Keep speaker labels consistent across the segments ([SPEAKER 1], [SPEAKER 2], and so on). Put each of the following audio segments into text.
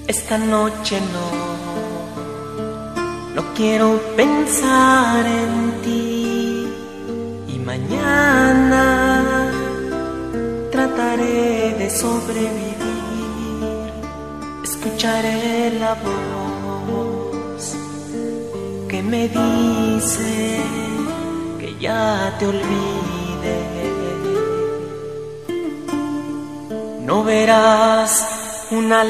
[SPEAKER 1] Esta noche no quiero pensar en ti, y mañana trataré de sobrevivir. Escucharé la voz que me dice que ya te olvide. No verás una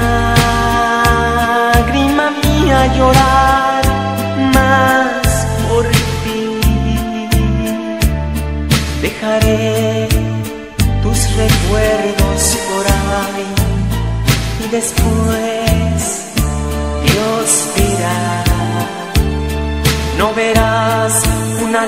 [SPEAKER 1] lágrima mía llorar más por ti. Dejaré tus recuerdos por ahí y después Dios dirá. No verás una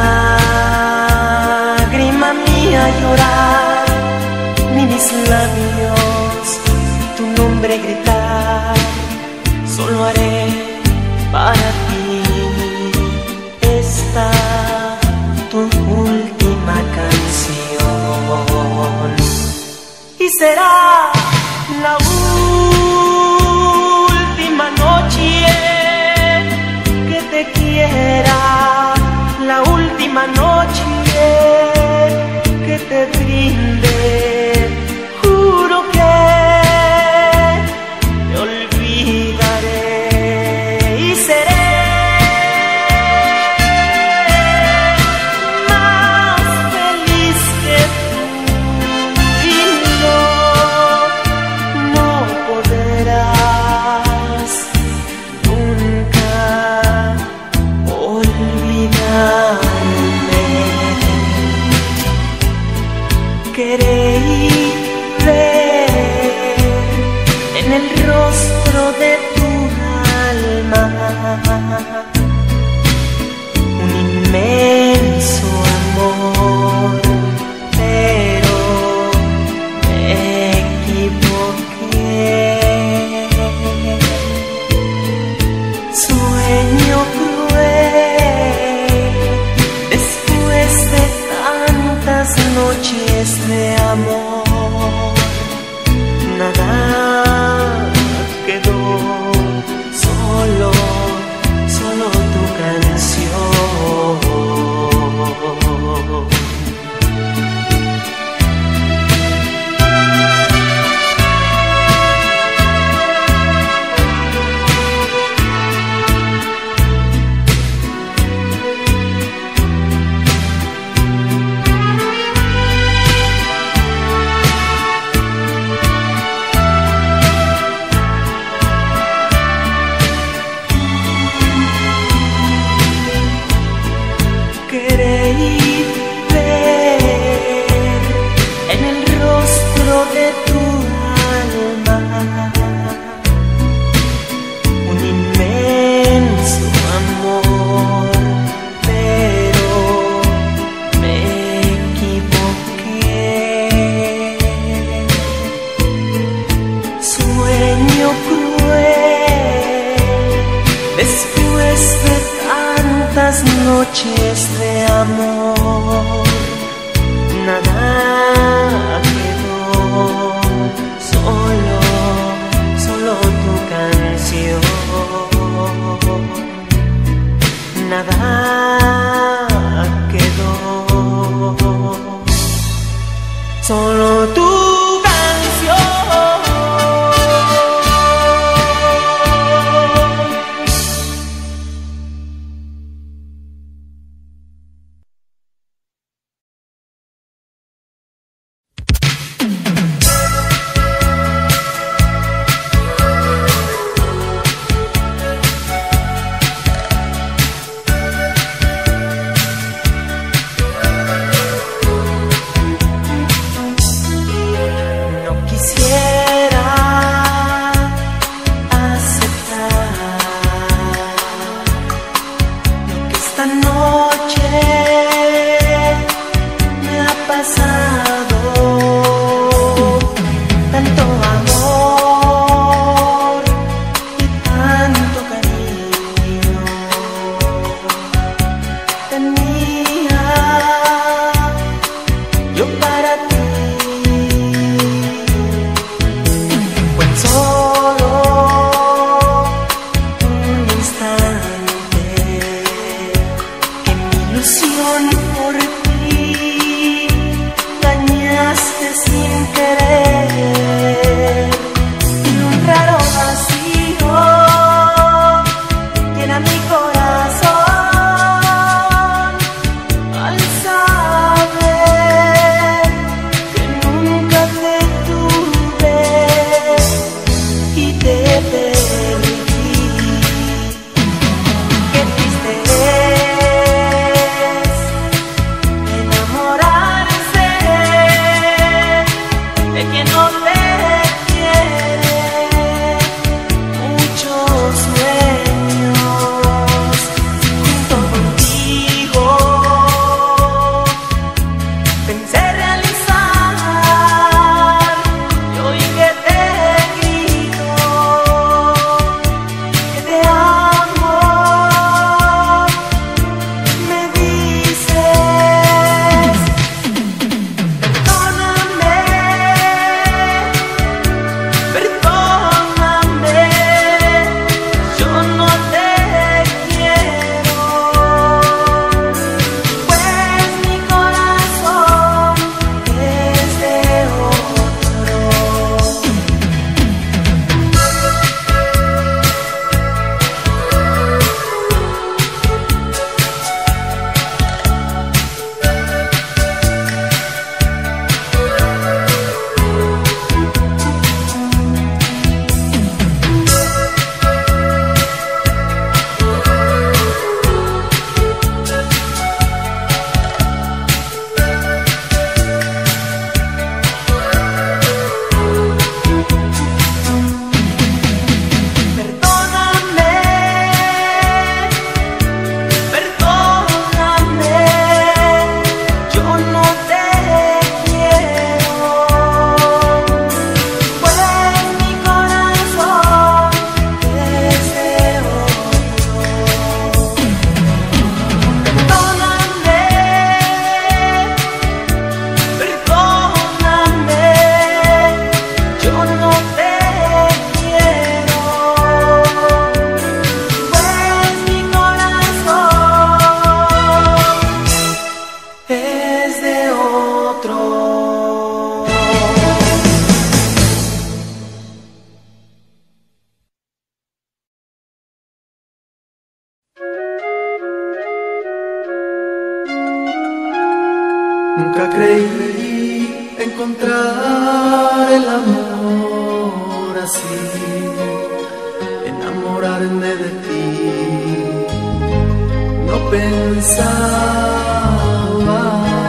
[SPEAKER 1] lágrima mía llorar, ni mis labios tu nombre gritar. Solo haré para ti esta tu última canción, y será la última noche que te quiera, la última noche que te brinde. Juro que te olvidaré y seré más feliz que tú, y no podrás nunca olvidarme. Queréis ver en el rostro de tu alma un inmenso amor, pero me equivoqué. Sueño cruel después de tantas noches de amor. Nada quedó, solo tu canción. Queréis ver en el rostro de tu alma un inmenso amor, pero me equivoqué. Sueño cruel después de tantas noches de amor. Nada quedó, solo tu canción. Nada quedó, solo tu canción.
[SPEAKER 2] Nunca creí encontrar el amor así, enamorarme de ti. No pensaba,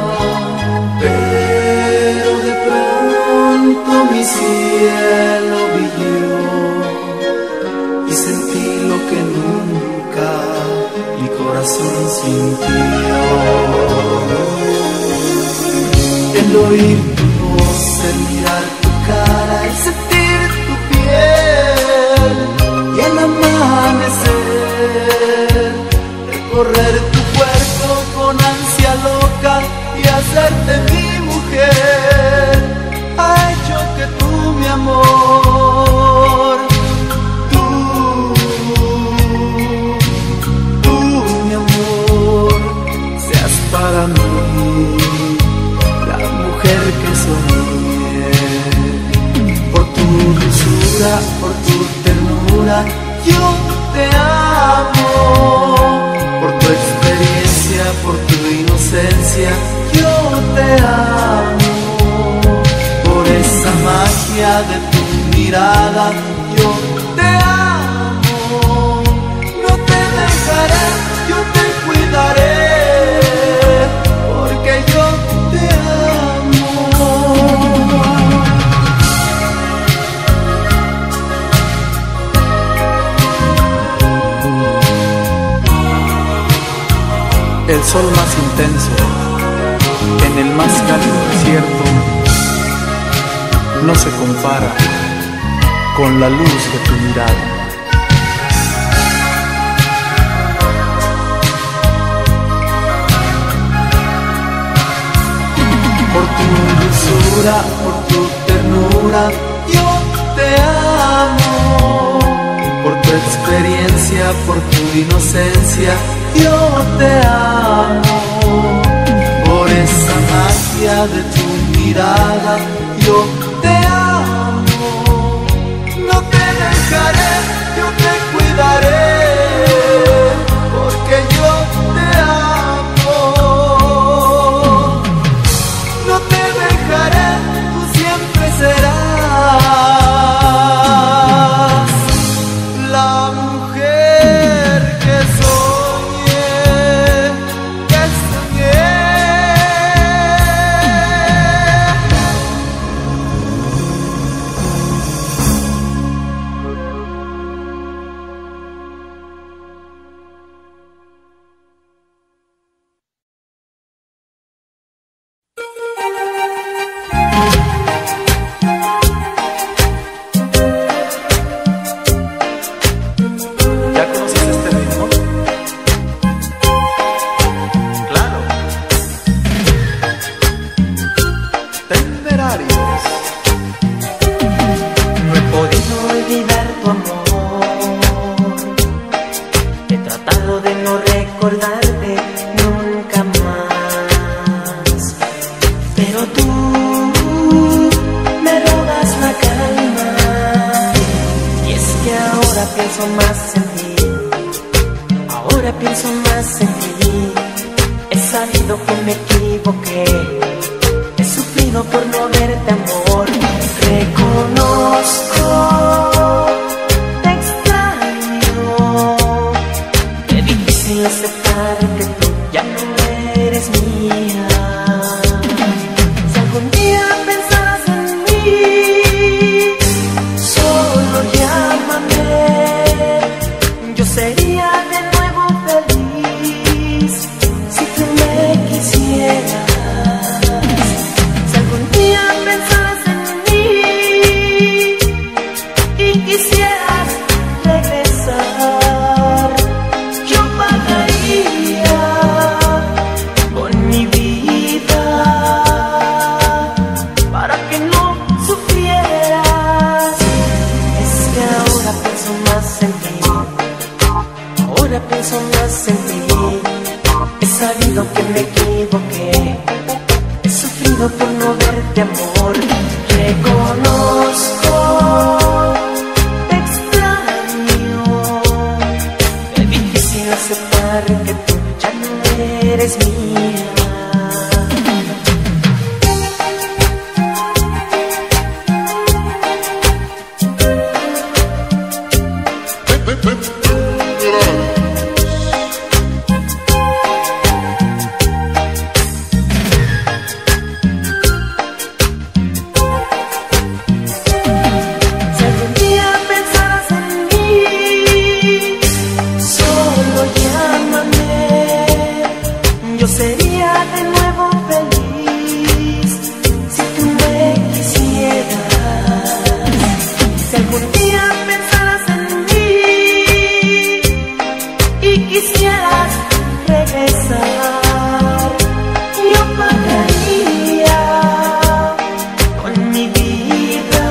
[SPEAKER 2] pero de pronto mi cielo brilló y sentí lo que nunca mi corazón sintió. El oír tu voz, el mirar tu cara, el sentir tu piel y el amanecer, recorrer tu cuerpo con ansia loca y hacerte mi mujer, ha hecho que tú, mi amor, tú, mi amor, seas para mí que soñé. Por tu dulzura, por tu ternura, yo te amo. Por tu experiencia, por tu inocencia, yo te amo. Por esa magia de tu mirada, yo te amo. No te dejaré, yo te cuidaré, porque yo te amo. El sol más intenso, en el más cálido desierto, no se compara con la luz de tu mirada. Por tu dulzura, por tu ternura, yo te amo. Por tu experiencia, por tu inocencia, yo te amo. Por esa magia de tu mirada, yo te amo. No te dejaré, yo te cuidaré, porque yo te amo. No te dejaré, tú siempre serás la mujer que soñé, que soñé. ¿Ya conoces este ritmo? Claro. Temerarios.
[SPEAKER 1] No he podido olvidar tu amor, he tratado de no recordarte nunca más, pero tú me robas la calma. Y es que ahora pienso más en ti, ahora pienso más en ti. He sabido que me equivoqué, he sufrido por no verte, amor. Reconozco, te extraño, qué difícil aceptar que tú ya no eres mía. Si algún día pensarás en mí, solo llámame, yo sería de nuevo feliz si tú me quisieras. Si algún día pensaras en mí y quisieras regresar, yo pagaría con mi vida para que no sufrieras. Es que ahora pienso más en ti, ahora pienso más en ti. He sabido que me equivoqué, he sufrido por no verte, amor. Reconozco, te extraño, qué difícil aceptar que tú ya no eres mía. quisieras regresar, yo pagaría con mi vida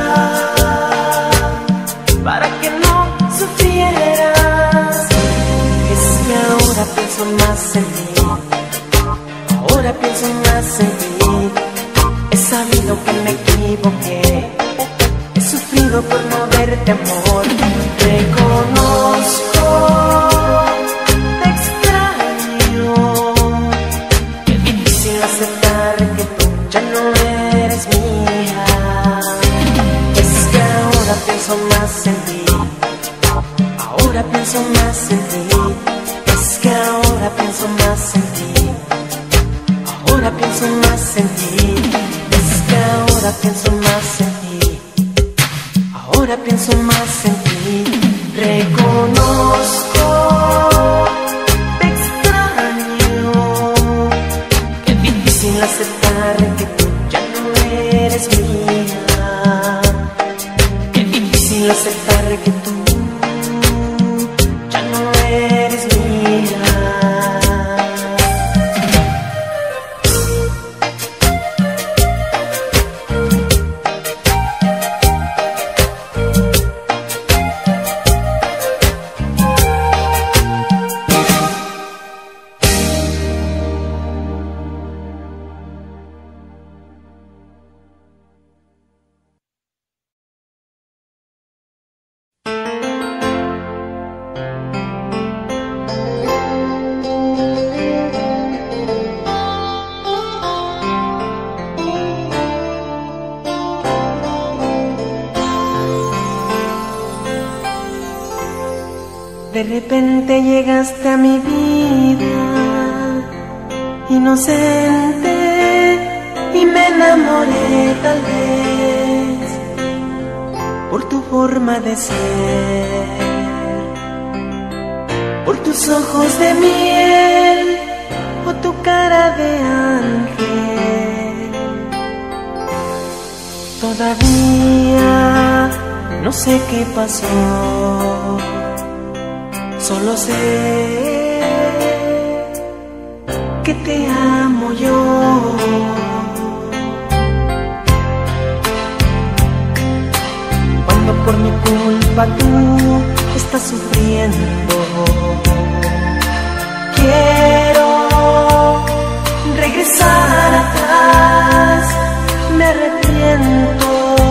[SPEAKER 1] para que no sufrieras. Es que ahora pienso más en ti, ahora pienso más en ti. He sabido que me equivoqué, he sufrido por no verte, amor. Reconozco, te extraño. Qué difícil aceptar que tú ya no eres mía. Es que ahora pienso más en ti, ahora pienso más en ti. Es que ahora pienso más en ti, ahora pienso más en ti. Es que ahora pienso más en ti, ahora pienso más en ti. Reconozco, te extraño. Qué difícil aceptar que tú ya no eres mía. Qué difícil aceptar que tú ya no eres mía. De repente llegaste a mi vida, inocente, y me enamoré tal vez por tu forma de ser, por tus ojos de miel o tu cara de ángel. Todavía no sé qué pasó, solo sé que te amo yo. Cuando por mi culpa tú estás sufriendo, quiero regresar atrás, me arrepiento.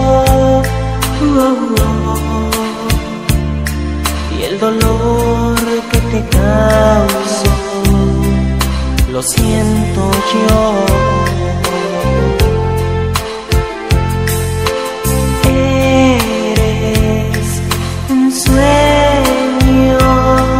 [SPEAKER 1] Y el dolor que te causo lo siento yo. Eres un sueño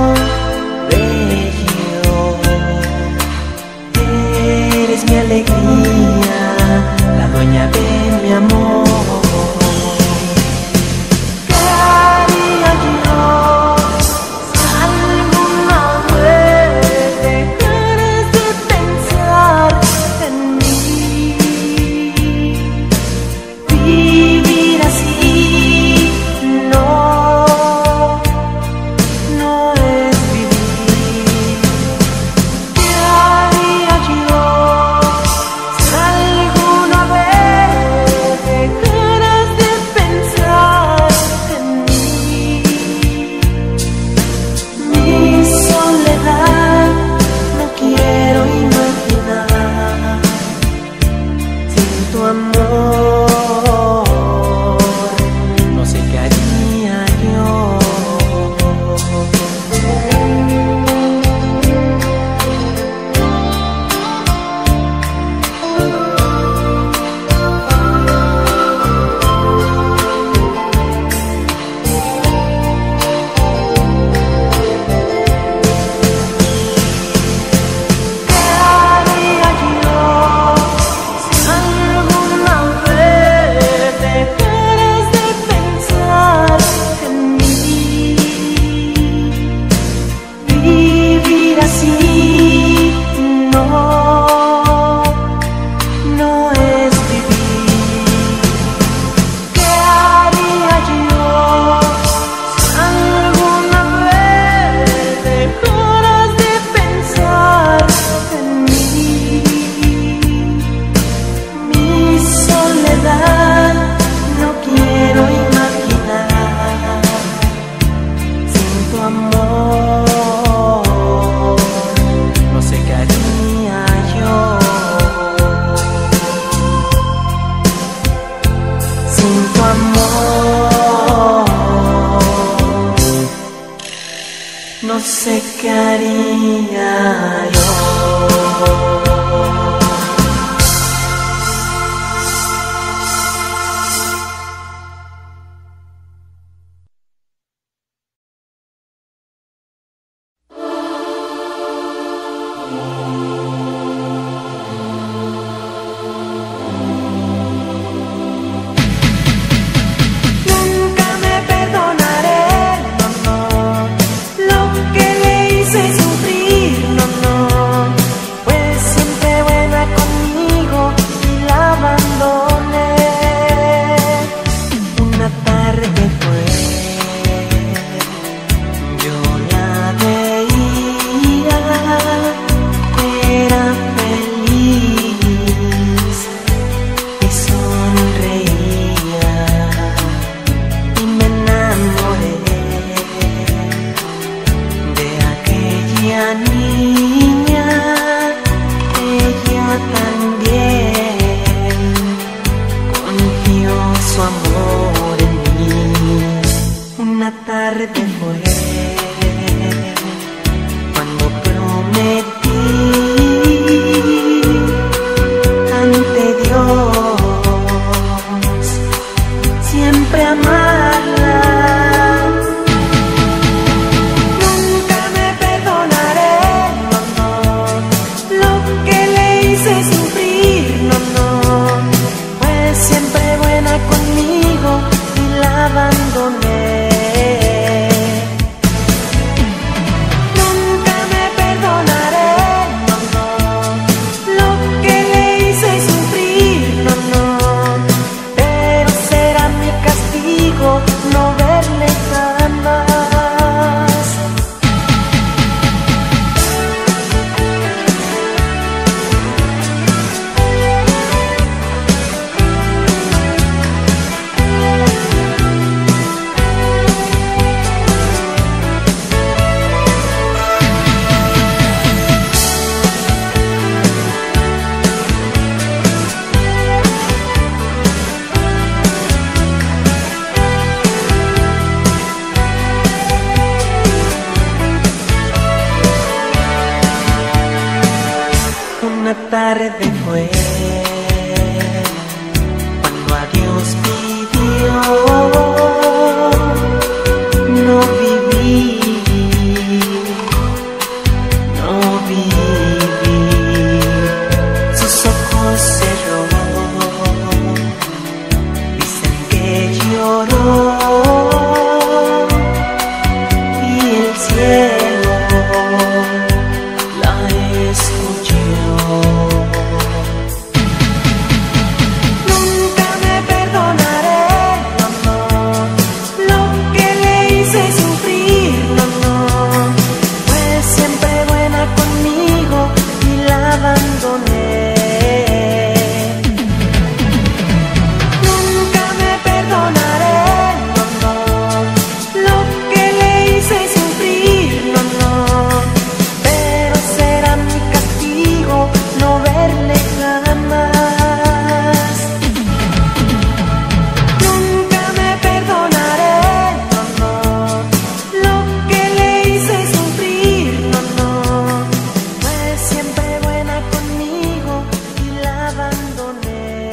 [SPEAKER 1] no sé qué haría yo.
[SPEAKER 2] tarde fue cuando a Dios pidió no viví, no viví. Sus ojos cerró, dicen que lloró y el cielo la escuchó. Nunca me perdonaré, no, no, lo que le hice sufrir, no, no. Fue siempre buena conmigo y la abandoné. Nunca me perdonaré, no, no, lo que le hice sufrir, no, no. Pero será mi castigo no verle jamás. Nunca me perdonaré, no, no, lo que le hice sufrir, no, no. Fue siempre buena conmigo y la abandoné.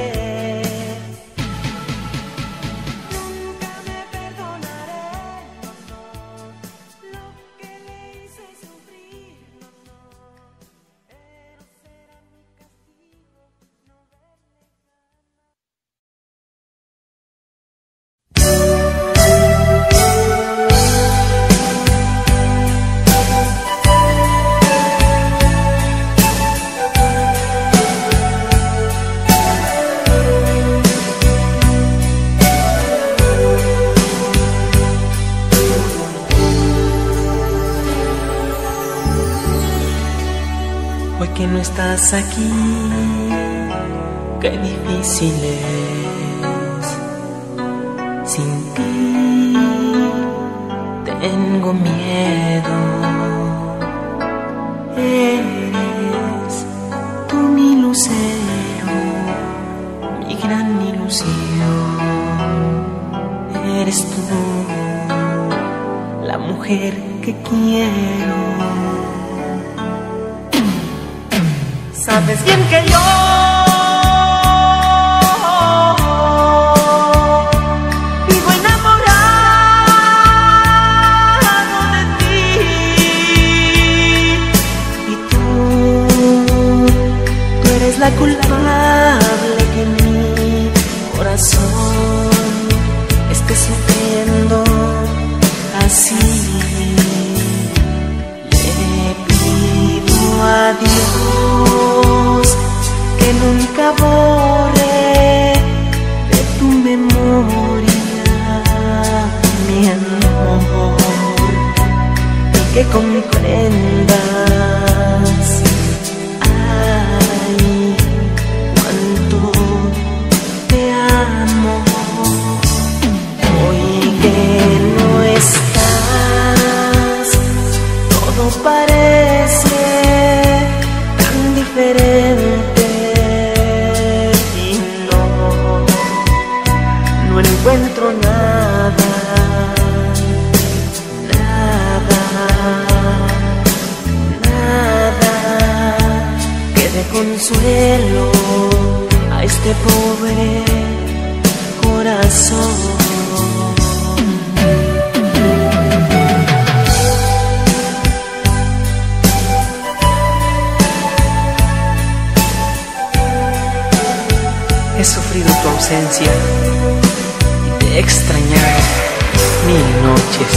[SPEAKER 2] Nunca me perdonaré, no, no, lo que le hice sufrir, no, no. Pero será mi castigo no verle Hoy que no estás aquí, qué difícil es. Sin ti tengo miedo. Eres tú mi lucero, mi gran ilusión. Eres tú la mujer que quiero.
[SPEAKER 1] quiero. Sabes bien que yo vivo enamorado de ti, y tú eres la culpable que mi corazón esté sufriendo así. Le pido a Dios que nunca borre de tu memoria mi amor, y que comprendas, ay, cuánto te amo. Hoy que no estás, todo parece tan diferente, y no encuentro nada, nada que dé consuelo a este pobre corazón. He sufrido tu ausencia y te he extrañado 1000 noches.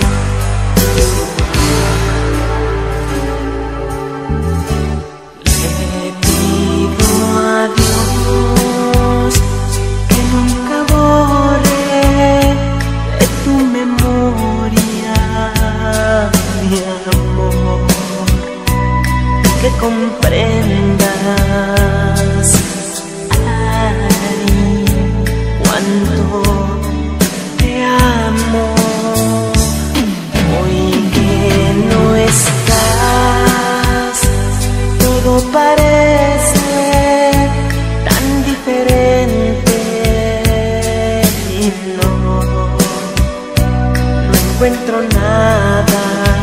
[SPEAKER 1] Le pido a Dios que nunca borre de tu memoria mi amor, que comprendas, cuánto te amo. Hoy que no estás, todo parece tan diferente, y no encuentro nada,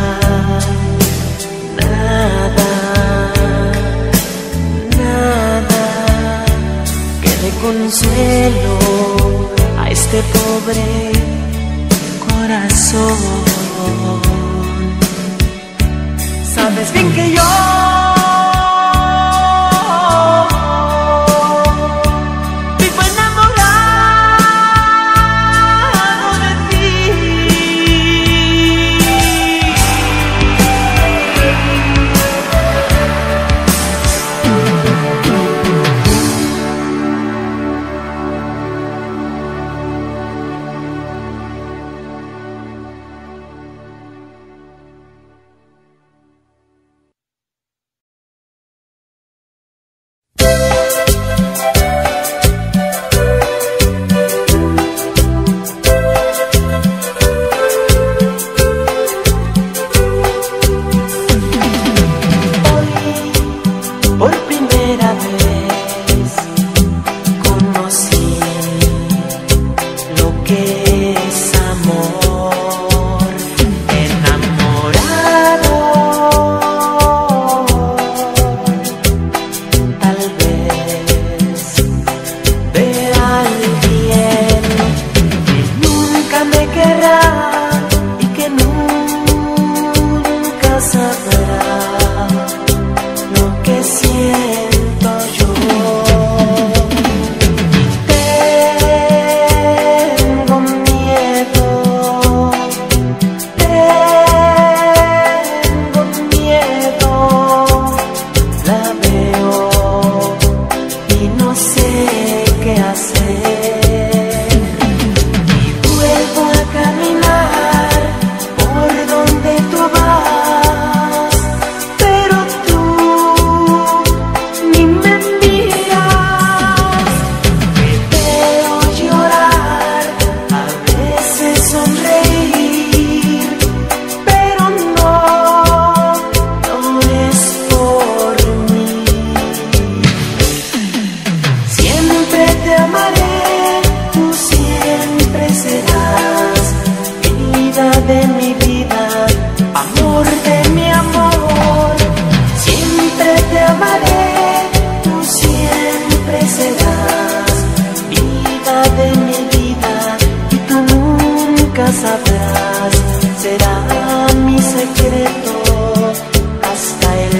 [SPEAKER 1] que dé consuelo a este pobre corazón. Sabes bien que yo amaré, tú siempre serás vida de mi vida y tú nunca sabrás. Será mi secreto hasta el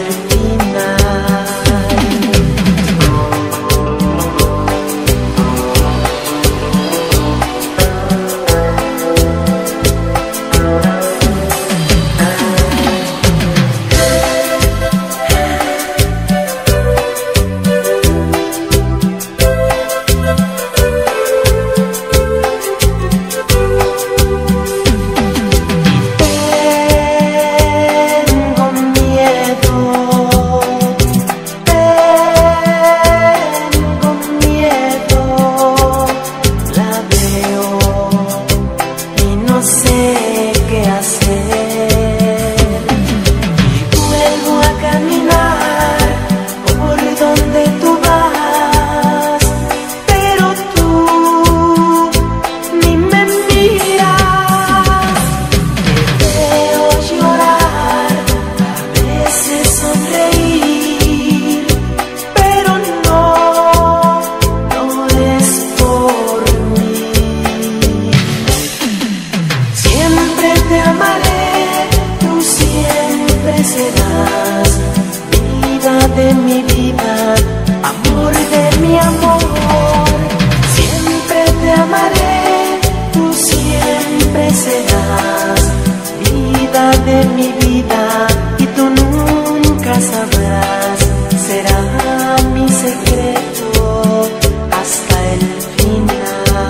[SPEAKER 1] de mi vida, amor de mi amor. Siempre te amaré, tú siempre serás vida de mi vida y tú nunca sabrás. Será mi secreto hasta el final.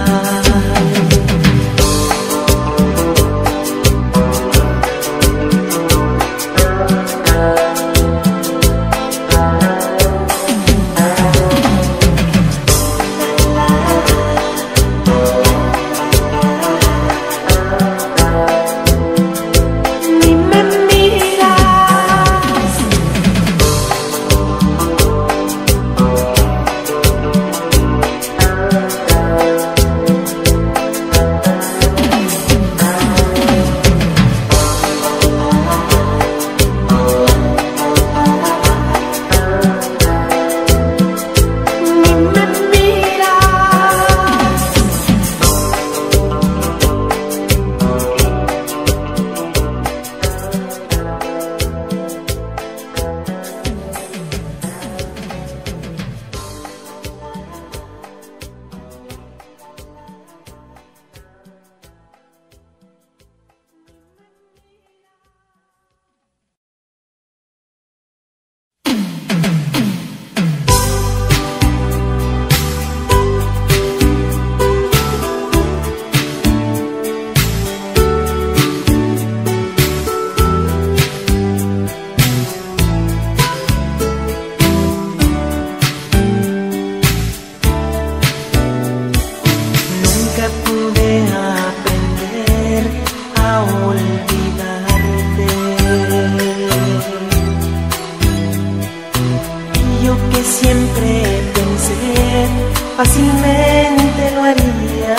[SPEAKER 1] Fácilmente lo haría.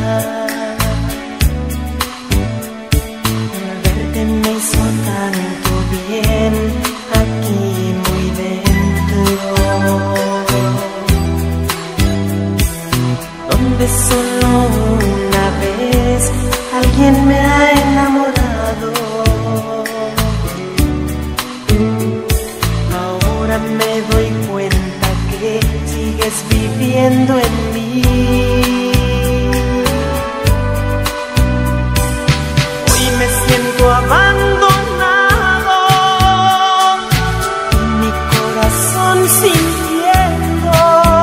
[SPEAKER 1] Verte me hizo tanto bien aquí muy dentro, donde solo una vez alguien me ha enamorado. Ahora me doy cuenta que sigues viviendo en mí. Hoy me siento abandonado, mi corazón sintiendo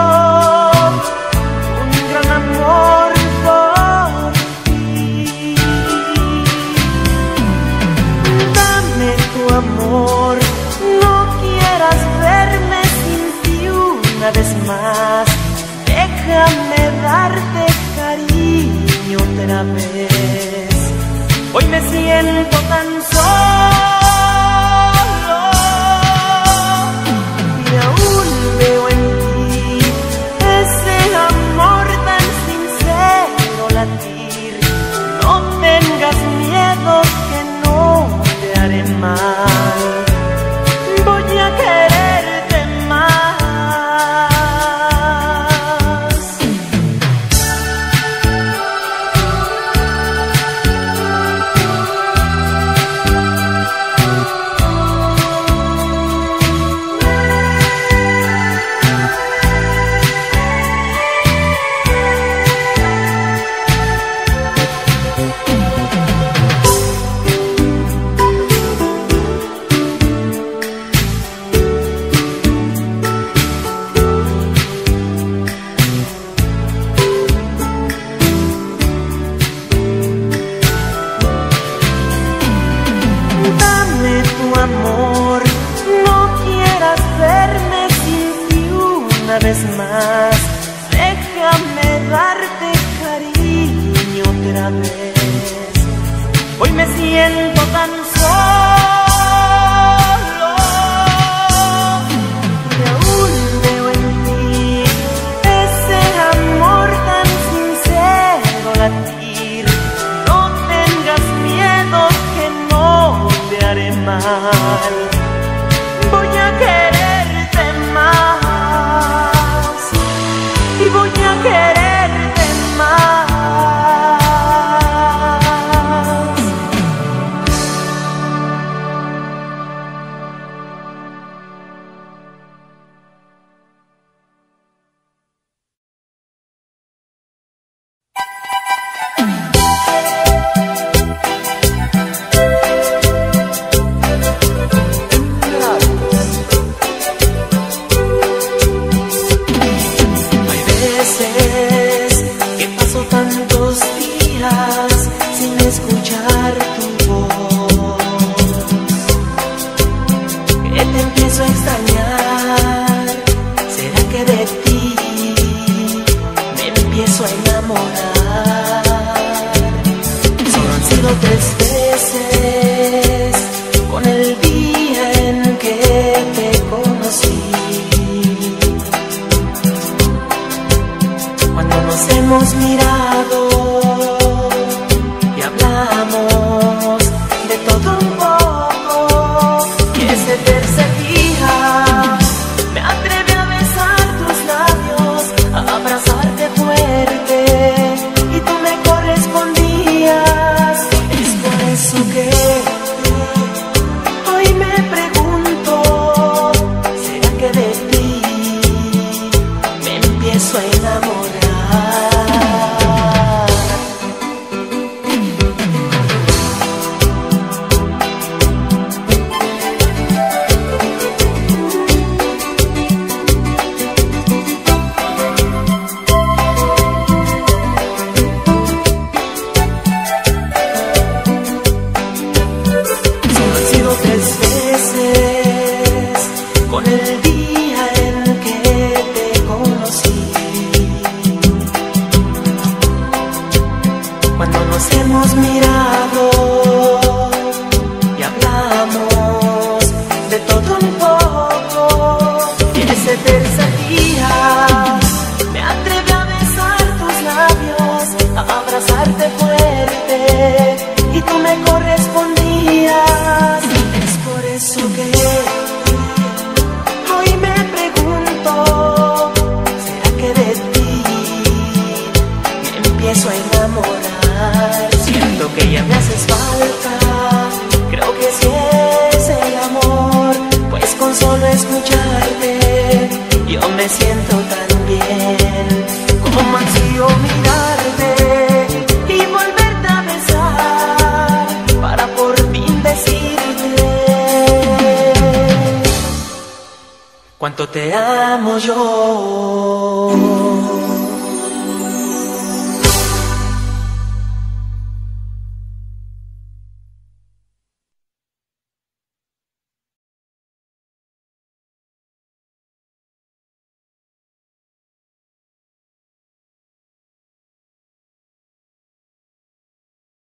[SPEAKER 1] un gran amor por ti. Dame tu amor, no quieras verme sin ti una vez más. Déjame darte cariño otra vez. Hoy me siento tan solo y aún veo en ti ese amor tan sincero latir. No tengas miedo que no te haré mal. Voy a quererte vez más, déjame darte cariño otra vez. Hoy me siento tan solo y aún veo en ti ese amor tan sincero latir. No tengas miedo que no te haré mal. Voy a quererte más y voy a quererte más. Escuchar tu voz, que te empiezo a extrañar. ¿Será que de ti me empiezo a enamorar? Solo han sido 3 veces con el día en que te conocí. Cuando nos hemos mirado de todo un poco, y ese tercer día me atreví a besar tus labios, a abrazarte fuerte, y tú me correspondías. Es por eso que hoy me pregunto, ¿será que de ti me empiezo a enamorar? Hemos mirado y hablamos de todo un poco, y ese tercer día me atreví a besar tus labios, a abrazarte fuerte, y tú me correspondías. Es por eso que hoy me pregunto, ¿será que de ti me empiezo a enamorar? Siento que ya me haces falta, creo que sí es el amor, pues con solo escucharte yo me siento tan bien. Como ansío mirarte y volverte a besar, para por fin decirte cuánto te amo yo.